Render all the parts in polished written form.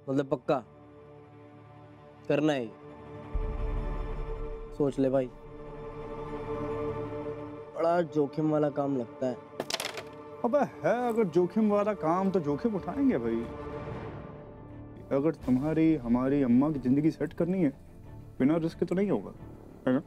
मतलब पक्का करना है? सोच ले भाई, बड़ा जोखिम वाला काम लगता है। अबे है अगर जोखिम वाला काम तो जोखिम उठाएंगे भाई। अगर तुम्हारी हमारी अम्मा की जिंदगी सेट करनी है बिना रिस्क के तो नहीं होगा, है ना?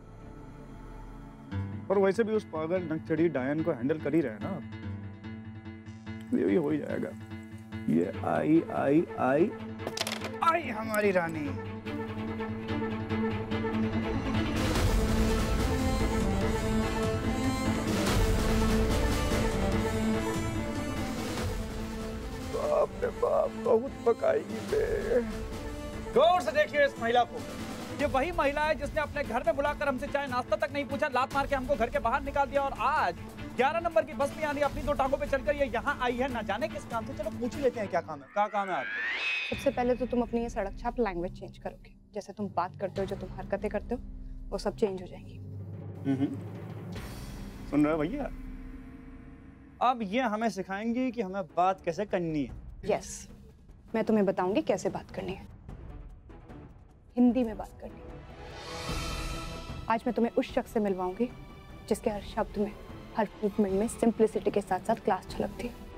और वैसे भी उस पागल नकचड़ी डायन को हैंडल कर ही रहे हैं ना आप। ये भी हो ही जाएगा। ये आई आई आई आई हमारी रानी। बाप रे बाप, बहुत पकाएगी बे। गौर से देखिए इस महिला को। ये वही महिला है जिसने अपने घर में बुलाकर हमसे चाय नाश्ता तक नहीं पूछा, लात मार के हमको घर के बाहर निकाल दिया, और आज 11 नंबर की बस में यानी अपनी 2 टांगों पे चलकर ये यहाँ आई है, ना जाने किस काम से। चलो पूछ ही लेते हैं क्या काम है। क्या काम है आपको? सबसे पहले तो तुम अपनी ये सड़क छाप लैंग्वेज चेंज करोगे। जैसे तुम बात करते हो, जो तुम हरकतें करते हो, वो सब चेंज हो जाएंगी। सुन रहे भैया? अब ये हमें सिखाएंगे कि हमें बात कैसे करनी है। यस, मैं तुम्हें बताऊंगी कैसे बात करनी है। हिंदी में बात करनी है। आज मैं तुम्हें उस शख्स से मिलवाऊंगी जिसके हर शब्द में, हर मूवमेंट में सिंप्लिसिटी के साथ साथ क्लास झलकती है।